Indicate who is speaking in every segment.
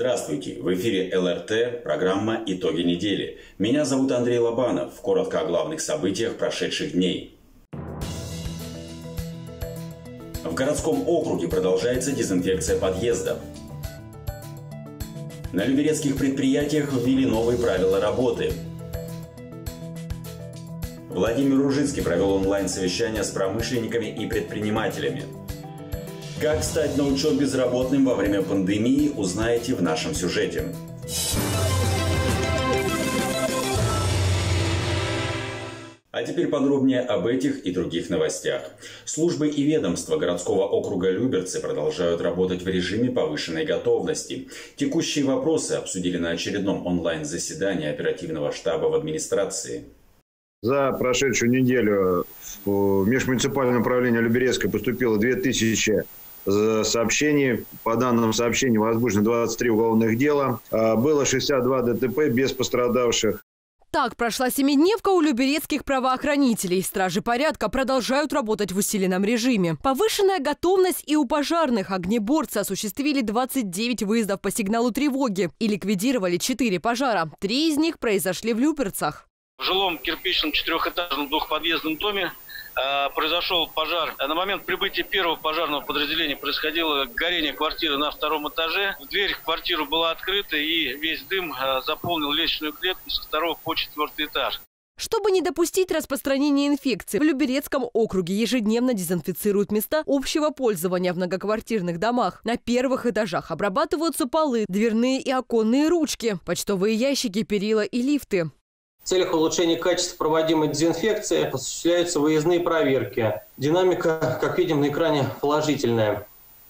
Speaker 1: Здравствуйте! В эфире ЛРТ, программа «Итоги недели». Меня зовут Андрей Лобанов. Коротко о главных событиях прошедших дней. В городском округе продолжается дезинфекция подъездов. На люберецких предприятиях ввели новые правила работы. Владимир Ружицкий провел онлайн-совещание с промышленниками и предпринимателями. Как стать на учет безработным во время пандемии, узнаете в нашем сюжете. А теперь подробнее об этих и других новостях. Службы и ведомства городского округа Люберцы продолжают работать в режиме повышенной готовности. Текущие вопросы обсудили на очередном онлайн-заседании оперативного штаба в администрации.
Speaker 2: За прошедшую неделю в межмуниципальное управление Люберецкое поступило 2000 сообщений. По данным сообщений возбуждено 23 уголовных дела. Было 62 ДТП без пострадавших.
Speaker 3: Так прошла семидневка у люберецких правоохранителей. Стражи порядка продолжают работать в усиленном режиме. Повышенная готовность и у пожарных. Огнеборцы осуществили 29 выездов по сигналу тревоги и ликвидировали 4 пожара. 3 из них произошли в Люберцах.
Speaker 4: В жилом кирпичном 4-этажном двухподъездном доме произошел пожар. На момент прибытия первого пожарного подразделения происходило горение квартиры на 2-м этаже. Дверь в квартиру была открыта, и весь дым заполнил лестничную клетку со 2-го по 4-й этаж.
Speaker 3: Чтобы не допустить распространения инфекции, в Люберецком округе ежедневно дезинфицируют места общего пользования в многоквартирных домах. На первых этажах обрабатываются полы, дверные и оконные ручки, почтовые ящики, перила и лифты.
Speaker 5: В целях улучшения качества проводимой дезинфекции осуществляются выездные проверки. Динамика, как видим на экране, положительная.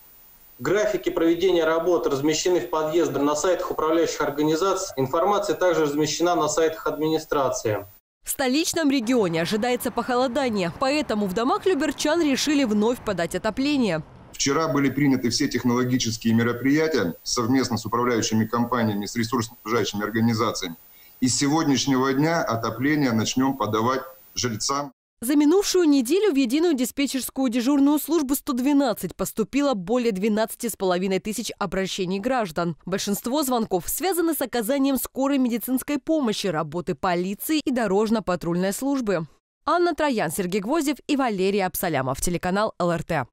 Speaker 5: Графики проведения работ размещены в подъездах на сайтах управляющих организаций. Информация также размещена на сайтах администрации.
Speaker 3: В столичном регионе ожидается похолодание, поэтому в домах люберчан решили вновь подать отопление.
Speaker 6: Вчера были приняты все технологические мероприятия совместно с управляющими компаниями, с ресурсоснабжающими организациями. И с сегодняшнего дня отопление начнем подавать жильцам.
Speaker 3: За минувшую неделю в единую диспетчерскую дежурную службу 112 поступило более 12,5 тысяч обращений граждан. Большинство звонков связаны с оказанием скорой медицинской помощи, работы полиции и дорожно-патрульной службы. Анна Троян, Сергей Гвоздев и Валерий Абсалямов. Телеканал ЛРТ.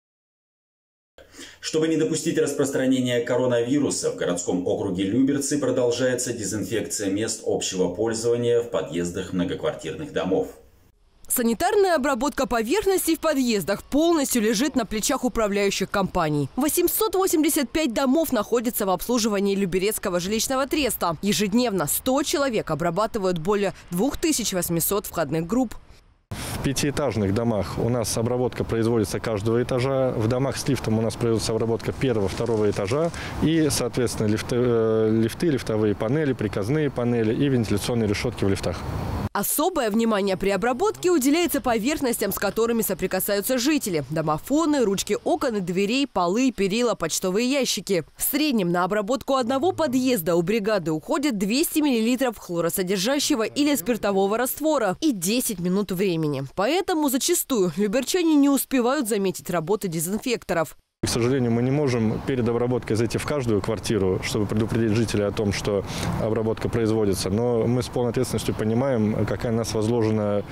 Speaker 1: Чтобы не допустить распространения коронавируса, в городском округе Люберцы продолжается дезинфекция мест общего пользования в подъездах многоквартирных домов.
Speaker 3: Санитарная обработка поверхностей в подъездах полностью лежит на плечах управляющих компаний. 885 домов находятся в обслуживании Люберецкого жилищного треста. Ежедневно 100 человек обрабатывают более 2800 входных групп.
Speaker 7: В 5-этажных домах у нас обработка производится каждого этажа. В домах с лифтом у нас производится обработка 1-го, 2-го этажа. И, соответственно, лифты, лифтовые панели, приказные панели и вентиляционные решетки в лифтах.
Speaker 3: Особое внимание при обработке уделяется поверхностям, с которыми соприкасаются жители. Домофоны, ручки окон и дверей, полы, перила, почтовые ящики. В среднем на обработку одного подъезда у бригады уходит 200 мл хлоросодержащего или спиртового раствора и 10 минут времени. Поэтому зачастую люберчане не успевают заметить работы дезинфекторов.
Speaker 7: К сожалению, мы не можем перед обработкой зайти в каждую квартиру, чтобы предупредить жителей о том, что обработка производится. Но мы с полной ответственностью понимаем, какая на нас возложена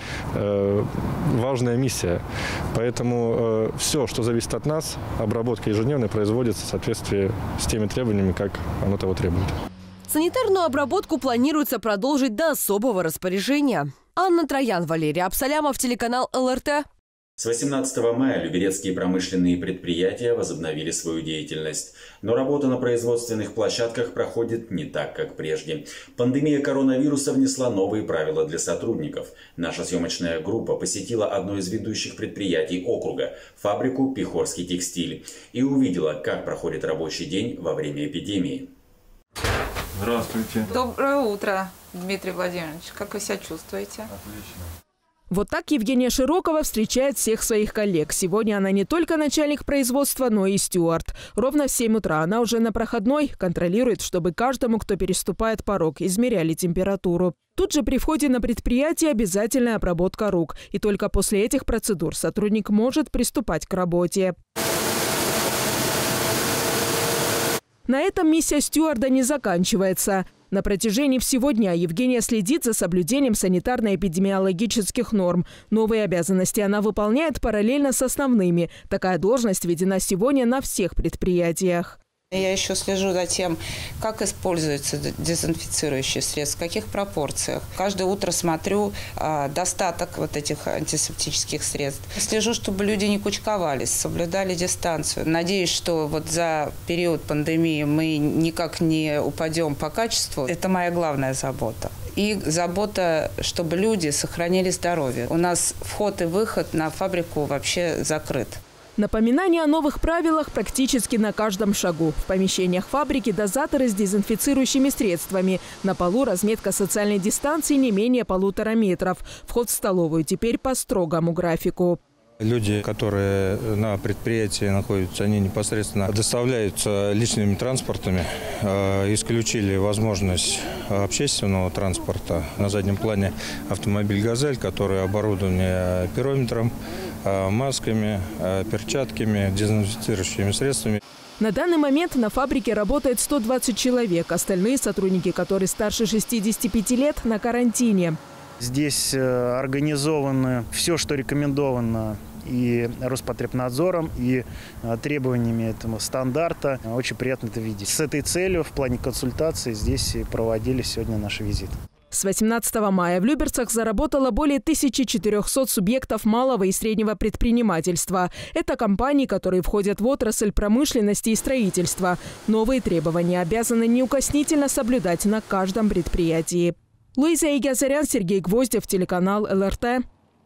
Speaker 7: важная миссия. Поэтому все, что зависит от нас, обработка ежедневно производится в соответствии с теми требованиями, как оно того требует.
Speaker 3: Санитарную обработку планируется продолжить до особого распоряжения. Анна Троян, Валерий Абсалямов, телеканал ЛРТ.
Speaker 1: С 18 мая люберецкие промышленные предприятия возобновили свою деятельность. Но работа на производственных площадках проходит не так, как прежде. Пандемия коронавируса внесла новые правила для сотрудников. Наша съемочная группа посетила одно из ведущих предприятий округа – фабрику «Пехорский текстиль» и увидела, как проходит рабочий день во время эпидемии.
Speaker 8: Здравствуйте.
Speaker 9: Доброе утро, Дмитрий Владимирович. Как вы себя чувствуете?
Speaker 8: Отлично.
Speaker 10: Вот так Евгения Широкова встречает всех своих коллег. Сегодня она не только начальник производства, но и стюард. Ровно в 7 утра она уже на проходной, контролирует, чтобы каждому, кто переступает порог, измеряли температуру. Тут же при входе на предприятие обязательная обработка рук. И только после этих процедур сотрудник может приступать к работе. На этом миссия стюарда не заканчивается. На протяжении всего дня Евгения следит за соблюдением санитарно-эпидемиологических норм. Новые обязанности она выполняет параллельно с основными. Такая должность введена сегодня на всех предприятиях.
Speaker 9: Я еще слежу за тем, как используются дезинфицирующие средства, в каких пропорциях. Каждое утро смотрю достаток вот этих антисептических средств. Слежу, чтобы люди не кучковались, соблюдали дистанцию. Надеюсь, что вот за период пандемии мы никак не упадем по качеству. Это моя главная забота. И забота, чтобы люди сохранили здоровье. У нас вход и выход на фабрику вообще закрыт.
Speaker 10: Напоминание о новых правилах практически на каждом шагу. В помещениях фабрики дозаторы с дезинфицирующими средствами. На полу разметка социальной дистанции не менее 1,5 метра. Вход в столовую теперь по строгому графику.
Speaker 11: Люди, которые на предприятии находятся, они непосредственно доставляются личными транспортами. Исключили возможность общественного транспорта. На заднем плане автомобиль «Газель», который оборудован пирометром, масками, перчатками, дезинфицирующими средствами.
Speaker 10: На данный момент на фабрике работает 120 человек. Остальные сотрудники, которые старше 65 лет, на карантине.
Speaker 12: Здесь организовано все, что рекомендовано и Роспотребнадзором, и требованиями этого стандарта. Очень приятно это видеть. С этой целью в плане консультации здесь и проводили сегодня наш визит.
Speaker 10: С 18 мая в Люберцах заработало более 1400 субъектов малого и среднего предпринимательства. Это компании, которые входят в отрасль промышленности и строительства. Новые требования обязаны неукоснительно соблюдать на каждом предприятии. Луиза Игазарян, Сергей Гвоздев, телеканал ЛРТ.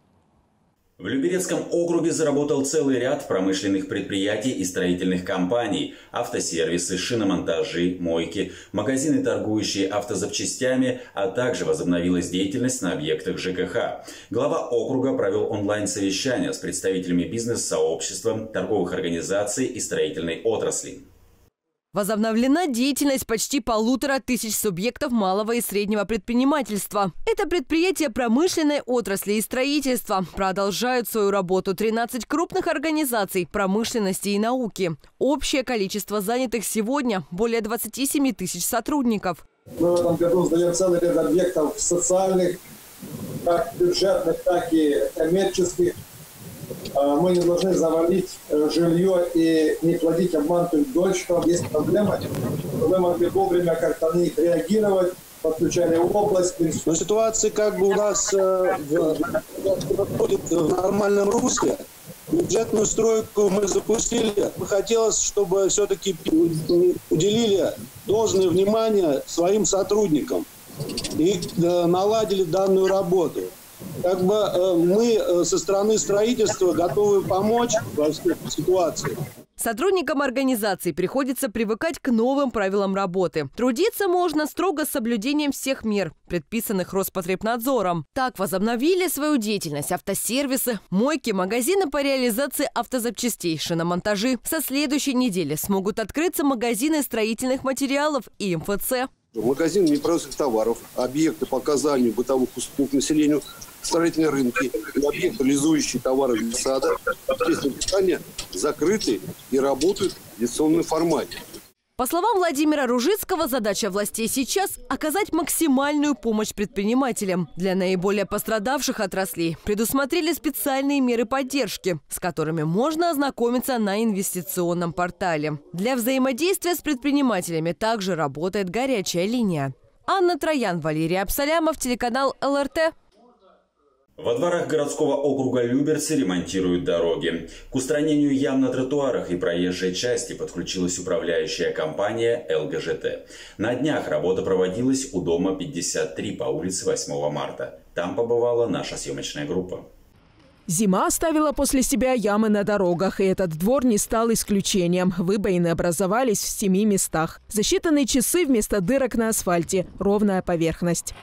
Speaker 1: В Люберецком округе заработал целый ряд промышленных предприятий и строительных компаний. Автосервисы, шиномонтажи, мойки, магазины, торгующие автозапчастями, а также возобновилась деятельность на объектах ЖКХ. Глава округа провел онлайн-совещание с представителями бизнес-сообщества, торговых организаций и строительной отрасли.
Speaker 3: Возобновлена деятельность почти 1500 субъектов малого и среднего предпринимательства. Это предприятия промышленной отрасли и строительства. Продолжают свою работу 13 крупных организаций промышленности и науки. Общее количество занятых сегодня – более 27 тысяч сотрудников.
Speaker 13: Мы в этом году сдаем целый ряд объектов социальных, как бюджетных, так и коммерческих. Мы не должны завалить жилье и не платить обманутым дольщикам. Есть проблемы, мы могли вовремя как-то на них реагировать, подключали область.
Speaker 14: Но ситуация как бы у нас проходит в нормальном русле. Бюджетную стройку мы запустили. Хотелось, чтобы все-таки уделили должное внимание своим сотрудникам и наладили данную работу. Как бы мы со стороны строительства готовы помочь во всех ситуациях.
Speaker 3: Сотрудникам организаций приходится привыкать к новым правилам работы. Трудиться можно строго с соблюдением всех мер, предписанных Роспотребнадзором. Так возобновили свою деятельность автосервисы, мойки, магазины по реализации автозапчастей, шиномонтажи. Со следующей недели смогут открыться магазины строительных материалов и МФЦ.
Speaker 14: Магазин непроизводственных товаров, объекты по оказанию бытовых услуг населению, строительные рынки, объекты, реализующие товары для сада, общественные питания закрыты и работают в дистанционном формате.
Speaker 3: По словам Владимира Ружицкого, задача властей сейчас – оказать максимальную помощь предпринимателям. Для наиболее пострадавших отраслей предусмотрели специальные меры поддержки, с которыми можно ознакомиться на инвестиционном портале. Для взаимодействия с предпринимателями также работает горячая линия. Анна Троян, Валерий Абсалямов, телеканал ЛРТ.
Speaker 1: Во дворах городского округа Люберцы ремонтируют дороги. К устранению ям на тротуарах и проезжей части подключилась управляющая компания ЛГЖТ. На днях работа проводилась у дома 53 по улице 8 марта. Там побывала наша съемочная группа.
Speaker 10: Зима оставила после себя ямы на дорогах, и этот двор не стал исключением. Выбоины образовались в 7 местах. За считанные часы вместо дырок на асфальте – ровная поверхность.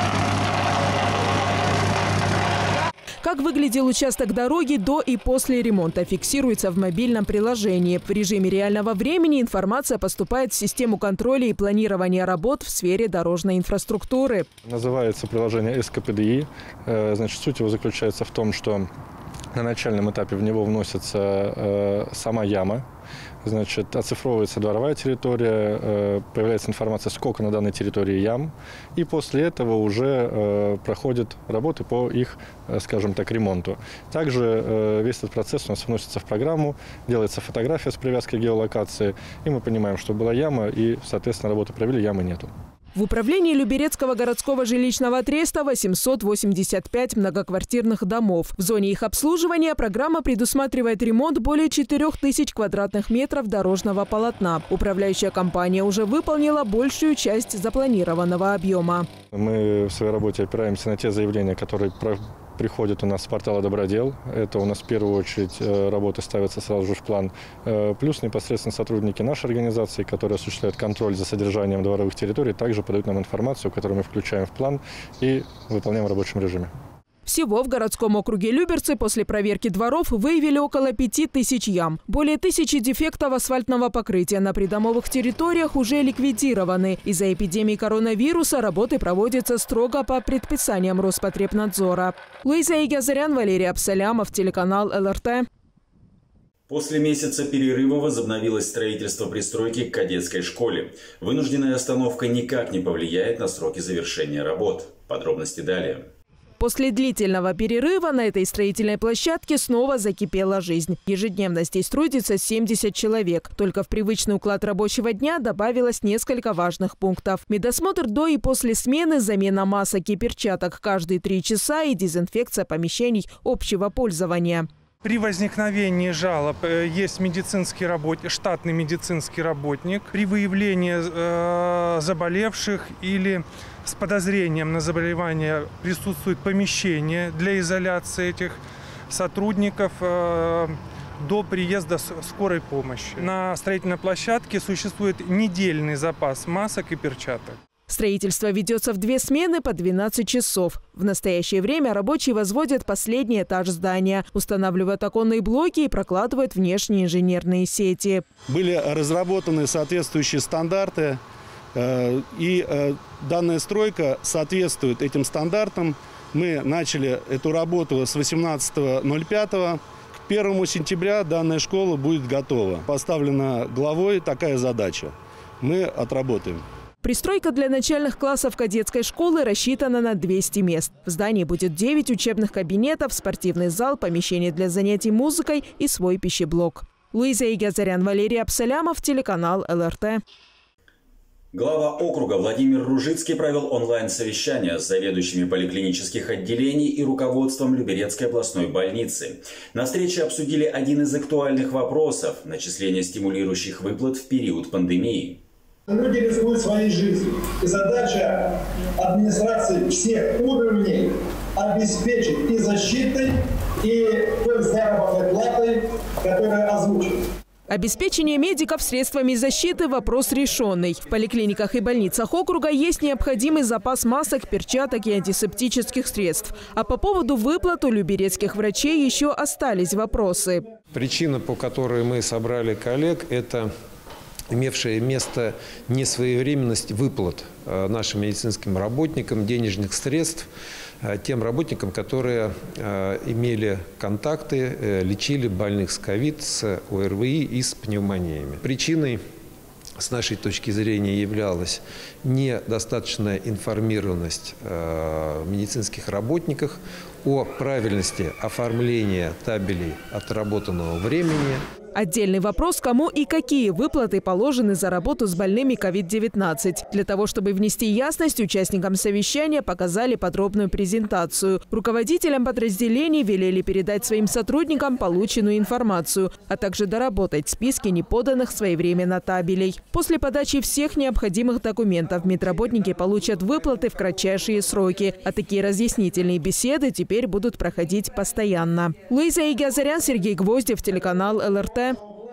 Speaker 10: Как выглядел участок дороги до и после ремонта, фиксируется в мобильном приложении. В режиме реального времени информация поступает в систему контроля и планирования работ в сфере дорожной инфраструктуры.
Speaker 7: Называется приложение СКПДИ. Значит, суть его заключается в том, что На начальном этапе в него вносится сама яма. Значит, оцифровывается дворовая территория, появляется информация, сколько на данной территории ям, и после этого уже проходят работы по их, скажем так, ремонту. Также весь этот процесс у нас вносится в программу, делается фотография с привязкой геолокации, и мы понимаем, что была яма, и, соответственно, работу провели, ямы нету.
Speaker 10: В управлении Люберецкого городского жилищного треста 885 многоквартирных домов. В зоне их обслуживания программа предусматривает ремонт более 4000 квадратных метров дорожного полотна. Управляющая компания уже выполнила большую часть запланированного объема.
Speaker 7: Мы в своей работе опираемся на те заявления, которые приходят у нас с портала «Добродел». Это у нас в первую очередь работы ставятся сразу же в план. Плюс непосредственно сотрудники нашей организации, которые осуществляют контроль за содержанием дворовых территорий, также подают нам информацию, которую мы включаем в план и выполняем в рабочем режиме.
Speaker 10: Всего в городском округе Люберцы после проверки дворов выявили около 5000 ям. Более 1000 дефектов асфальтного покрытия на придомовых территориях уже ликвидированы. Из-за эпидемии коронавируса работы проводятся строго по предписаниям Роспотребнадзора. Луиза Игязарян, Валерий Абсалямов, телеканал ЛРТ.
Speaker 1: После месяца перерыва возобновилось строительство пристройки к кадетской школе. Вынужденная остановка никак не повлияет на сроки завершения работ. Подробности далее.
Speaker 10: После длительного перерыва на этой строительной площадке снова закипела жизнь. Ежедневно здесь трудится 70 человек. Только в привычный уклад рабочего дня добавилось несколько важных пунктов. Медосмотр до и после смены, замена масок и перчаток каждые 3 часа и дезинфекция помещений общего пользования.
Speaker 15: При возникновении жалоб есть штатный медицинский работник. При выявлении заболевших или с подозрением на заболевание присутствует помещение для изоляции этих сотрудников до приезда скорой помощи. На строительной площадке существует недельный запас масок и перчаток.
Speaker 10: Строительство ведется в 2 смены по 12 часов. В настоящее время рабочие возводят последний этаж здания, устанавливают оконные блоки и прокладывают внешние инженерные сети.
Speaker 14: Были разработаны соответствующие стандарты, и данная стройка соответствует этим стандартам. Мы начали эту работу с 18.05. К 1 сентября данная школа будет готова. Поставлена главой такая задача. Мы отработаем.
Speaker 10: Пристройка для начальных классов кадетской школы рассчитана на 200 мест. В здании будет 9 учебных кабинетов, спортивный зал, помещение для занятий музыкой и свой пищеблок. Луиза Игязарян, Валерий Абсалямов, телеканал ЛРТ.
Speaker 1: Глава округа Владимир Ружицкий провел онлайн-совещание с заведующими поликлинических отделений и руководством Люберецкой областной больницы. На встрече обсудили один из актуальных вопросов – начисление стимулирующих выплат в период пандемии.
Speaker 13: Люди рискуют своей жизнью. И задача администрации всех уровней обеспечить и защитой, и той заработной платой, которая озвучена.
Speaker 10: Обеспечение медиков средствами защиты – вопрос решенный. В поликлиниках и больницах округа есть необходимый запас масок, перчаток и антисептических средств. А по поводу выплат у люберецких врачей еще остались вопросы.
Speaker 16: Причина, по которой мы собрали коллег, это имевшая место несвоевременность выплат нашим медицинским работникам денежных средств, тем работникам, которые имели контакты, лечили больных с ковид, с ОРВИ и с пневмониями. Причиной, с нашей точки зрения, являлась недостаточная информированность медицинских работников о правильности оформления табелей отработанного времени.
Speaker 10: Отдельный вопрос, кому и какие выплаты положены за работу с больными COVID-19. Для того, чтобы внести ясность, участникам совещания показали подробную презентацию. Руководителям подразделений велели передать своим сотрудникам полученную информацию, а также доработать списки неподанных своевременно табелей. После подачи всех необходимых документов медработники получат выплаты в кратчайшие сроки, а такие разъяснительные беседы теперь будут проходить постоянно. Луиза Игязарян, Сергей Гвоздев, телеканал ЛРТ.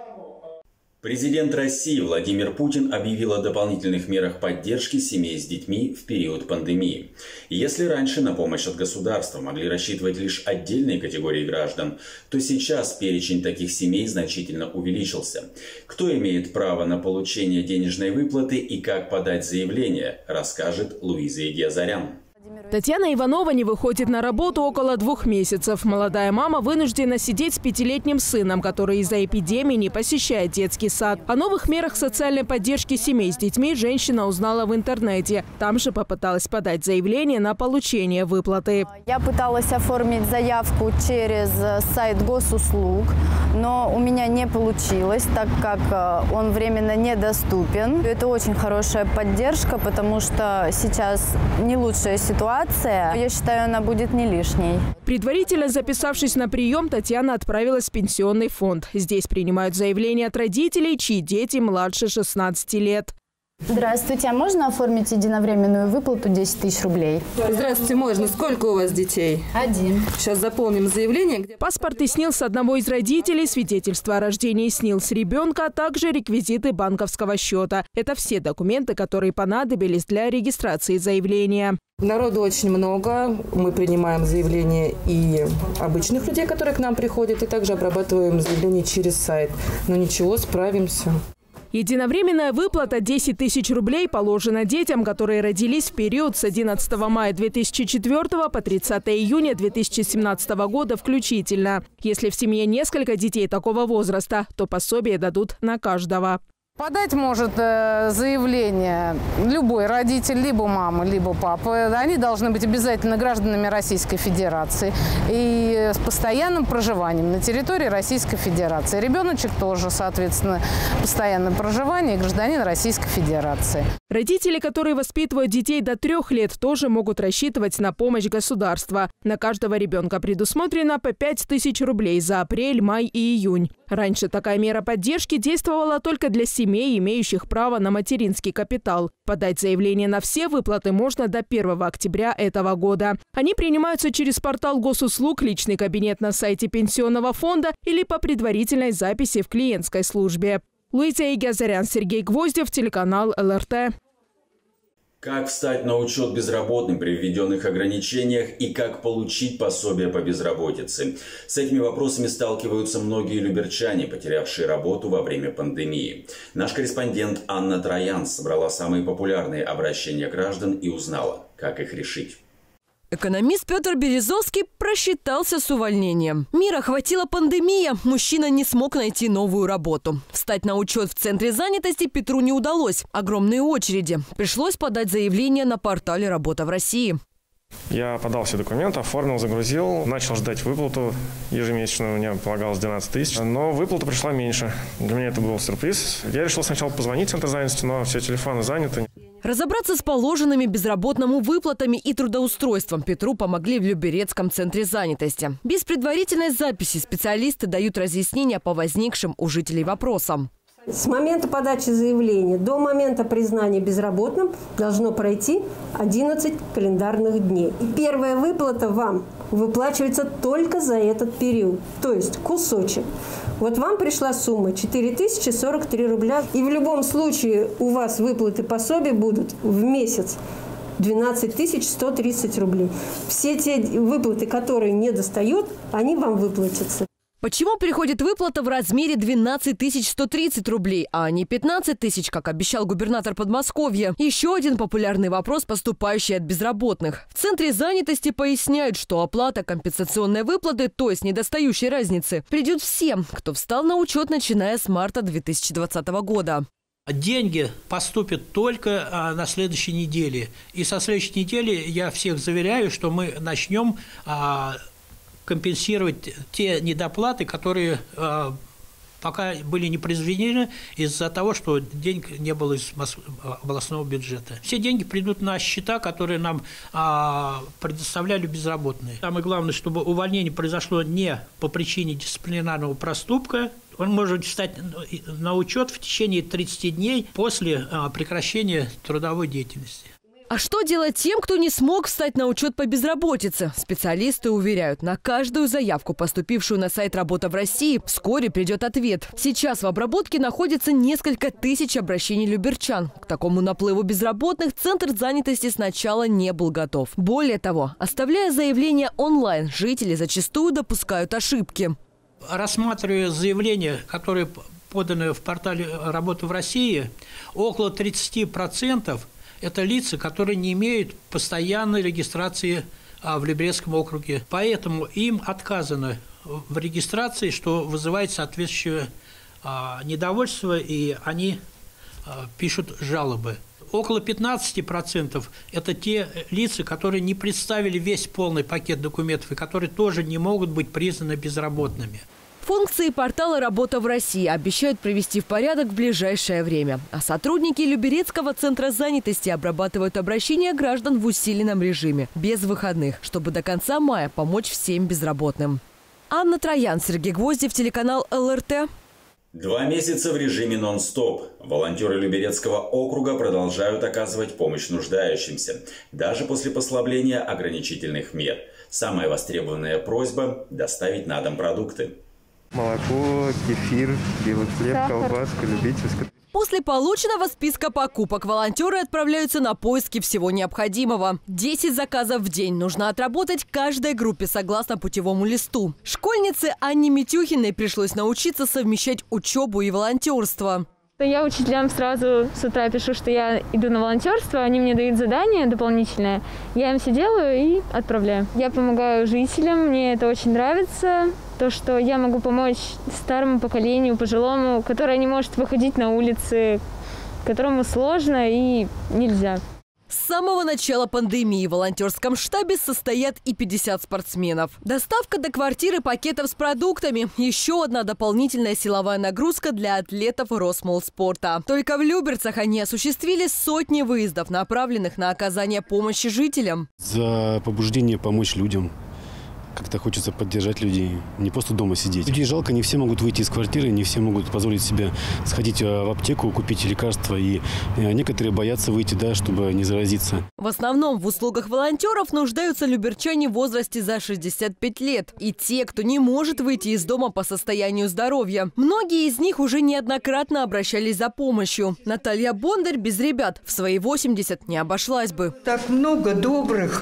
Speaker 1: Президент России Владимир Путин объявил о дополнительных мерах поддержки семей с детьми в период пандемии. Если раньше на помощь от государства могли рассчитывать лишь отдельные категории граждан, то сейчас перечень таких семей значительно увеличился. Кто имеет право на получение денежной выплаты и как подать заявление, расскажет Луиза Игязарян.
Speaker 10: Татьяна Иванова не выходит на работу около 2 месяцев. Молодая мама вынуждена сидеть с 5-летним сыном, который из-за эпидемии не посещает детский сад. О новых мерах социальной поддержки семей с детьми женщина узнала в интернете. Там же попыталась подать заявление на получение выплаты.
Speaker 17: Я пыталась оформить заявку через сайт госуслуг, но у меня не получилось, так как он временно недоступен. Это очень хорошая поддержка, потому что сейчас не лучшая ситуация. Я считаю, она будет не лишней.
Speaker 10: Предварительно записавшись на прием, Татьяна отправилась в пенсионный фонд. Здесь принимают заявления от родителей, чьи дети младше 16 лет.
Speaker 17: Здравствуйте, а можно оформить единовременную выплату 10 тысяч рублей?
Speaker 3: Здравствуйте, можно. Сколько у вас детей?
Speaker 17: 1.
Speaker 3: Сейчас заполним заявление.
Speaker 10: Паспорт и СНИЛС одного из родителей, свидетельство о рождении СНИЛС ребенка, а также реквизиты банковского счета. Это все документы, которые понадобились для регистрации заявления.
Speaker 3: Народу очень много. Мы принимаем заявления и обычных людей, которые к нам приходят, и также обрабатываем заявления через сайт. Но ничего, справимся.
Speaker 10: Единовременная выплата 10 тысяч рублей положена детям, которые родились в период с 11 мая 2004 по 30 июня 2017 года включительно. Если в семье несколько детей такого возраста, то пособие дадут на каждого.
Speaker 18: Подать может заявление любой родитель, либо мама, либо папа. Они должны быть обязательно гражданами Российской Федерации и с постоянным проживанием на территории Российской Федерации. Ребеночек тоже, соответственно, постоянное проживание и гражданин Российской Федерации.
Speaker 10: Родители, которые воспитывают детей до 3 лет, тоже могут рассчитывать на помощь государства. На каждого ребенка предусмотрено по 5 тысяч рублей за апрель, май и июнь. Раньше такая мера поддержки действовала только для семей, имеющих право на материнский капитал. Подать заявление на все выплаты можно до 1 октября этого года. Они принимаются через портал госуслуг, личный кабинет на сайте пенсионного фонда или по предварительной записи в клиентской службе. Луиза Игазарян, Сергей Гвоздев, телеканал ЛРТ.
Speaker 1: Как встать на учет безработным при введенных ограничениях и как получить пособие по безработице? С этими вопросами сталкиваются многие люберчане, потерявшие работу во время пандемии. Наш корреспондент Анна Троян собрала самые популярные обращения граждан и узнала, как их решить.
Speaker 3: Экономист Петр Березовский просчитался с увольнением. Мир охватила пандемия. Мужчина не смог найти новую работу. Встать на учет в центре занятости Петру не удалось. Огромные очереди. Пришлось подать заявление на портале «Работа в России».
Speaker 19: Я подал все документы, оформил, загрузил, начал ждать выплату. Ежемесячно мне полагалось 12 тысяч, но выплата пришла меньше. Для меня это был сюрприз. Я решил сначала позвонить в центр занятости, но все телефоны заняты.
Speaker 3: Разобраться с положенными безработному выплатами и трудоустройством Петру помогли в Люберецком центре занятости. Без предварительной записи специалисты дают разъяснения по возникшим у жителей вопросам.
Speaker 20: С момента подачи заявления до момента признания безработным должно пройти 11 календарных дней. И первая выплата вам выплачивается только за этот период, то есть кусочек. Вот вам пришла сумма 4043 рубля. И в любом случае у вас выплаты пособия будут в месяц 12 130 рублей. Все те выплаты, которые не достают, они вам выплатятся.
Speaker 3: Почему приходит выплата в размере 12 130 рублей, а не 15 тысяч, как обещал губернатор Подмосковья? Еще один популярный вопрос, поступающий от безработных. В центре занятости поясняют, что оплата компенсационной выплаты, то есть недостающей разницы, придет всем, кто встал на учет, начиная с марта 2020 года.
Speaker 21: Деньги поступят только на следующей неделе. И со следующей недели я всех заверяю, что мы начнем компенсировать те недоплаты, которые пока были не произведены из-за того, что денег не было из областного бюджета. Все деньги придут на счета, которые нам предоставляли безработные. Самое главное, чтобы увольнение произошло не по причине дисциплинарного проступка. Он может встать на учет в течение 30 дней после прекращения трудовой деятельности.
Speaker 3: А что делать тем, кто не смог встать на учет по безработице? Специалисты уверяют, на каждую заявку, поступившую на сайт «Работа в России», вскоре придет ответ. Сейчас в обработке находится несколько тысяч обращений люберчан. К такому наплыву безработных центр занятости сначала не был готов. Более того, оставляя заявление онлайн, жители зачастую допускают ошибки.
Speaker 21: Рассматривая заявления, которые поданы в портале «Работа в России», около 30% это лица, которые не имеют постоянной регистрации в Люберецком округе. Поэтому им отказано в регистрации, что вызывает соответствующее недовольство, и они пишут жалобы. Около 15% это те лица, которые не представили весь полный пакет документов и которые тоже не могут быть признаны безработными.
Speaker 3: Функции портала «Работа в России» обещают привести в порядок в ближайшее время. А сотрудники Люберецкого центра занятости обрабатывают обращения граждан в усиленном режиме, без выходных, чтобы до конца мая помочь всем безработным. Анна Троян, Сергей Гвоздев, телеканал ЛРТ.
Speaker 1: 2 месяца в режиме нон-стоп. Волонтеры Люберецкого округа продолжают оказывать помощь нуждающимся, даже после послабления ограничительных мер. Самая востребованная просьба – доставить на дом продукты.
Speaker 8: Молоко, кефир, белый хлеб, колбаска, любительская.
Speaker 3: После полученного списка покупок волонтеры отправляются на поиски всего необходимого. 10 заказов в день нужно отработать каждой группе согласно путевому листу. Школьнице Анне Митюхиной пришлось научиться совмещать учебу и волонтерство.
Speaker 2: Я учителям сразу с утра пишу, что я иду на волонтерство, они мне дают задание дополнительное, я им все делаю и отправляю. Я помогаю жителям, мне это очень нравится, то, что я могу помочь старому поколению, пожилому, которое не может выходить на улицы, которому сложно и нельзя.
Speaker 3: С самого начала пандемии в волонтерском штабе состоят и 50 спортсменов. Доставка до квартиры пакетов с продуктами – еще одна дополнительная силовая нагрузка для атлетов Росмолспорта. Только в Люберцах они осуществили сотни выездов, направленных на оказание помощи жителям.
Speaker 22: За побуждение помочь людям. Как-то хочется поддержать людей, не просто дома сидеть. Людей жалко, не все могут выйти из квартиры, не все могут позволить себе сходить в аптеку, купить лекарства. И некоторые боятся выйти, да, чтобы не заразиться.
Speaker 3: В основном в услугах волонтеров нуждаются люберчане в возрасте за 65 лет. И те, кто не может выйти из дома по состоянию здоровья. Многие из них уже неоднократно обращались за помощью. Наталья Бондарь без ребят в свои 80 не обошлась бы.
Speaker 23: Так много добрых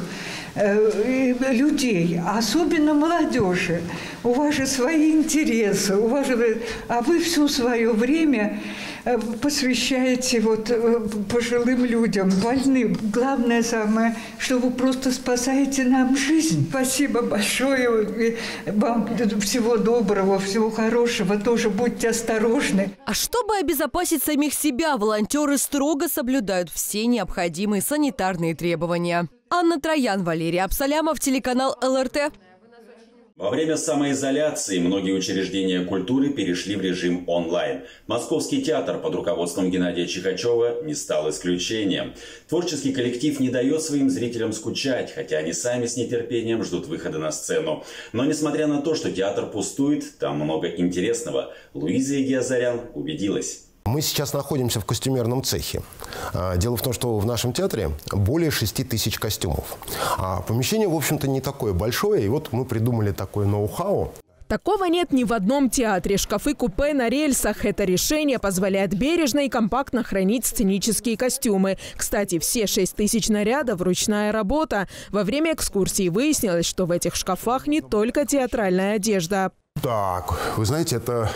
Speaker 23: людей, особенно молодежи. У вас же свои интересы, а вы все свое время посвящаете пожилым людям, больным. Главное самое, что вы просто спасаете нам жизнь. Спасибо большое. Вам всего доброго, всего хорошего. Тоже будьте осторожны.
Speaker 3: А чтобы обезопасить самих себя, волонтеры строго соблюдают все необходимые санитарные требования. Анна Троян, Валерий Абсалямов, телеканал ЛРТ.
Speaker 1: Во время самоизоляции многие учреждения культуры перешли в режим онлайн. Московский театр под руководством Геннадия Чихачева не стал исключением. Творческий коллектив не дает своим зрителям скучать, хотя они сами с нетерпением ждут выхода на сцену. Но несмотря на то, что театр пустует, там много интересного. Луиза Егиазарян убедилась.
Speaker 24: Мы сейчас находимся в костюмерном цехе. Дело в том, что в нашем театре более 6 тысяч костюмов. А помещение, в общем-то, не такое большое. И вот мы придумали такое ноу-хау.
Speaker 10: Такого нет ни в одном театре. Шкафы-купе на рельсах. Это решение позволяет бережно и компактно хранить сценические костюмы. Кстати, все 6 тысяч нарядов – ручная работа. Во время экскурсии выяснилось, что в этих шкафах не только театральная одежда.
Speaker 24: Так, вы знаете,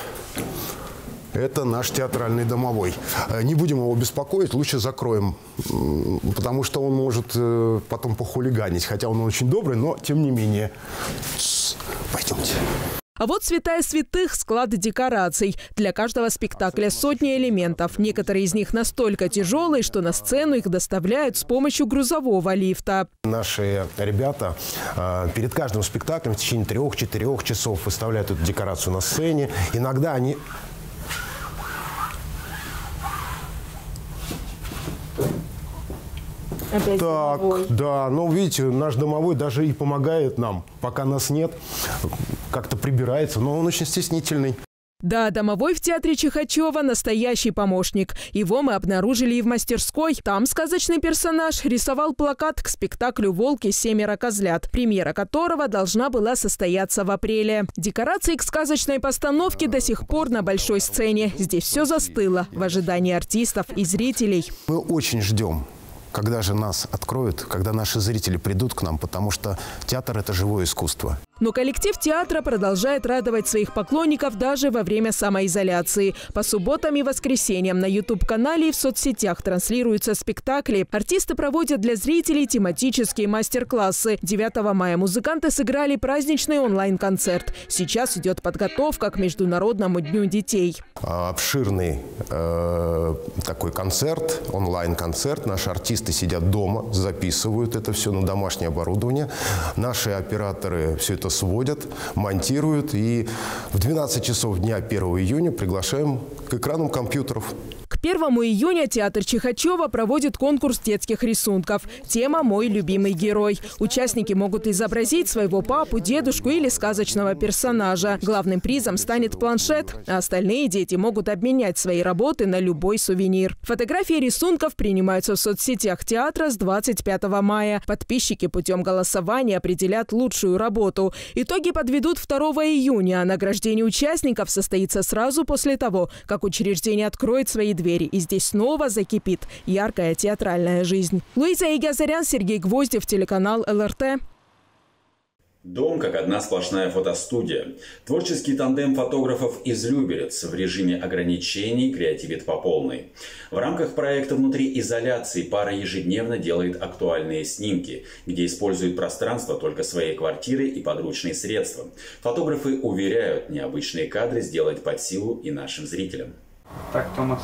Speaker 24: это наш театральный домовой. Не будем его беспокоить, лучше закроем, потому что он может потом похулиганить. Хотя он очень добрый, но тем не менее. Пойдемте.
Speaker 10: А вот святая святых – склад декораций. Для каждого спектакля сотни элементов. Некоторые из них настолько тяжелые, что на сцену их доставляют с помощью грузового лифта.
Speaker 24: Наши ребята перед каждым спектаклем в течение 3-4 часов выставляют эту декорацию на сцене. Иногда они...
Speaker 2: Опять
Speaker 24: так, домовой. Да, но видите, наш домовой даже и помогает нам, пока нас нет, как-то прибирается, но он очень стеснительный.
Speaker 10: Да, домовой в театре Чихачева – настоящий помощник. Его мы обнаружили и в мастерской. Там сказочный персонаж рисовал плакат к спектаклю «Волки 7 козлят», премьера которого должна была состояться в апреле. Декорации к сказочной постановке до сих пор на большой сцене. Здесь все застыло в ожидании артистов и зрителей.
Speaker 24: Мы очень ждем, когда же нас откроют, когда наши зрители придут к нам, потому что театр – это живое искусство.
Speaker 10: Но коллектив театра продолжает радовать своих поклонников даже во время самоизоляции. По субботам и воскресеньям на YouTube-канале и в соцсетях транслируются спектакли. Артисты проводят для зрителей тематические мастер-классы. 9 мая музыканты сыграли праздничный онлайн-концерт. Сейчас идет подготовка к Международному дню детей.
Speaker 24: Обширный такой концерт, онлайн-концерт. Наши артисты сидят дома, записывают это все на домашнее оборудование. Наши операторы все это сводят, монтируют. И в 12 часов дня 1 июня приглашаем к экранам компьютеров.
Speaker 10: К 1 июня театр Чихачева проводит конкурс детских рисунков. Тема «Мой любимый герой». Участники могут изобразить своего папу, дедушку или сказочного персонажа. Главным призом станет планшет, а остальные дети могут обменять свои работы на любой сувенир. Фотографии рисунков принимаются в соцсетях театра с 25 мая. Подписчики путем голосования определят лучшую работу. Итоги подведут 2 июня, а награждение участников состоится сразу после того, как учреждение откроет свои двери. И здесь снова закипит яркая театральная жизнь. Луиза Игазарян, Сергей Гвоздев, телеканал ЛРТ.
Speaker 1: Дом как одна сплошная фотостудия. Творческий тандем фотографов из Люберец в режиме ограничений креативит по полной. В рамках проекта «Внутри изоляции» пара ежедневно делает актуальные снимки, где использует пространство только своей квартиры и подручные средства. Фотографы уверяют, необычные кадры сделать под силу и нашим зрителям.
Speaker 4: Так, Томас.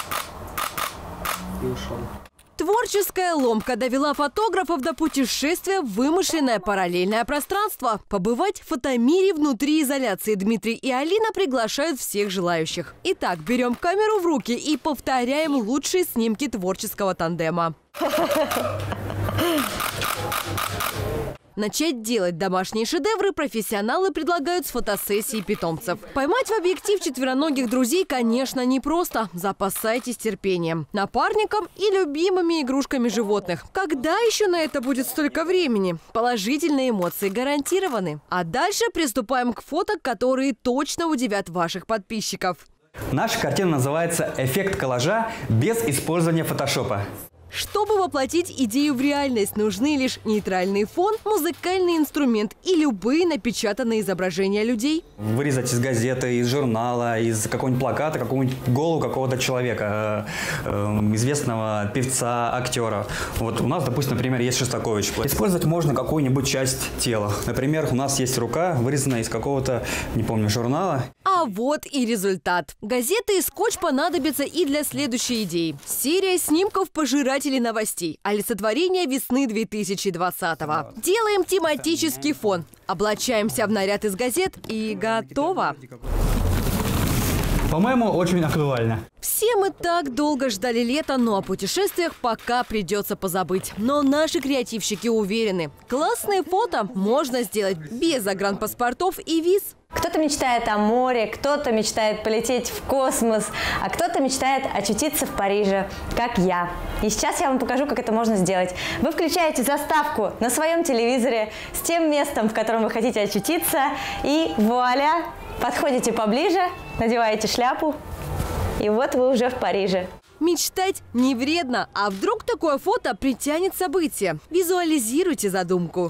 Speaker 4: И ушел.
Speaker 3: Творческая ломка довела фотографов до путешествия в вымышленное параллельное пространство. Побывать в фотомире внутри изоляции Дмитрий и Алина приглашают всех желающих. Итак, берем камеру в руки и повторяем лучшие снимки творческого тандема. Начать делать домашние шедевры профессионалы предлагают с фотосессии питомцев. Поймать в объектив четвероногих друзей, конечно, непросто. Запасайтесь терпением, напарником и любимыми игрушками животных. Когда еще на это будет столько времени? Положительные эмоции гарантированы. А дальше приступаем к фото, которые точно удивят ваших подписчиков.
Speaker 4: Наша картина называется «Эффект коллажа без использования фотошопа».
Speaker 3: Чтобы воплотить идею в реальность, нужны лишь нейтральный фон, музыкальный инструмент и любые напечатанные изображения людей.
Speaker 4: Вырезать из газеты, из журнала, из какого-нибудь плаката, какую-нибудь голову какого-то человека, известного певца, актера. Вот у нас, допустим, например, есть Шостакович. Использовать можно какую-нибудь часть тела. Например, у нас есть рука, вырезанная из какого-то, не помню, журнала.
Speaker 3: А вот и результат. Газеты и скотч понадобятся и для следующей идеи. Серия снимков пожирателей новостей. Олицетворение весны 2020-го. Делаем тематический фон. Облачаемся в наряд из газет и готово.
Speaker 4: По-моему, очень актуально.
Speaker 3: Все мы так долго ждали лета, но о путешествиях пока придется позабыть. Но наши креативщики уверены, классные фото можно сделать без загранпаспортов и виз.
Speaker 5: Кто-то мечтает о море, кто-то мечтает полететь в космос, а кто-то мечтает очутиться в Париже, как я. И сейчас я вам покажу, как это можно сделать. Вы включаете заставку на своем телевизоре с тем местом, в котором вы хотите очутиться, и вуаля, подходите поближе, надеваете шляпу, и вот вы уже в Париже.
Speaker 3: Мечтать не вредно, а вдруг такое фото притянет события? Визуализируйте задумку.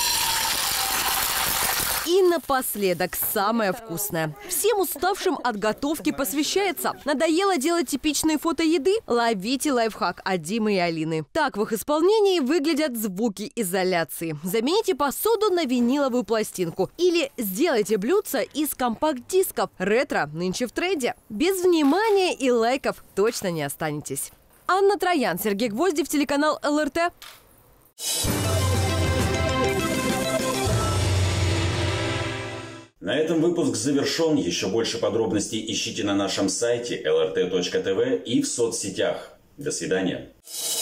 Speaker 3: И напоследок самое вкусное. Всем уставшим от готовки посвящается. Надоело делать типичные фото еды? Ловите лайфхак от Димы и Алины. Так в их исполнении выглядят звуки изоляции. Замените посуду на виниловую пластинку. Или сделайте блюдца из компакт-дисков. Ретро нынче в тренде. Без внимания и лайков точно не останетесь. Анна Троян, Сергей Гвоздев, телеканал ЛРТ.
Speaker 1: На этом выпуск завершен. Еще больше подробностей ищите на нашем сайте lrt.tv и в соцсетях. До свидания.